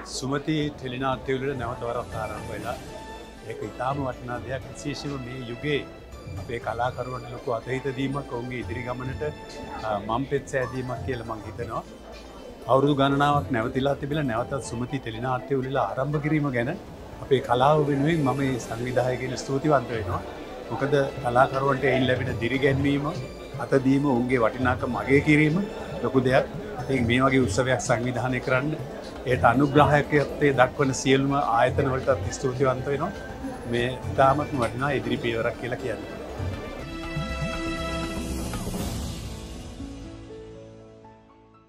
සුමති ටෙලිනාට්‍යවල නැවත වරක් ආරම්භ වෙලා ඒක ඉතාම වටිනා දෙයක්. විශේෂයෙන්ම මේ යුගයේ අපේ කලාකරුවන්ට ලොකු අතහිත දීමක් ඔවුන්ගේ ඉදිරි ගමනට මම් පෙත් සෑදීමක් කියලා මම හිතනවා. අවුරුදු ගණනාවක් නැවතිලා තිබිලා නැවතත් සුමති ටෙලිනාට්‍යවල ආරම්භ කිරීම ගැන අපේ කලාව වෙනුවෙන් මම මේ සංවිධායකයන්ට ස්තුතිවන්ත වෙනවා. මොකද කලාකරුවන්ට එයින් ලැබෙන දිරිගැන්වීම, අතදීම, ඔවුන්ගේ වටිනාකම අගය කිරීම ලොකු දෙයක්. ඉතින් මේ වගේ උත්සවයක් සංවිධානය කරන්න ඒට අනුග්‍රහකත්වයේ දක්වන සියලුම ආයතන වලටත් ස්තුතිවන්ත වෙනවා. මේ ඉතාමත් වටිනා ඉදිරි පියවරක් කියලා කියන්නේ.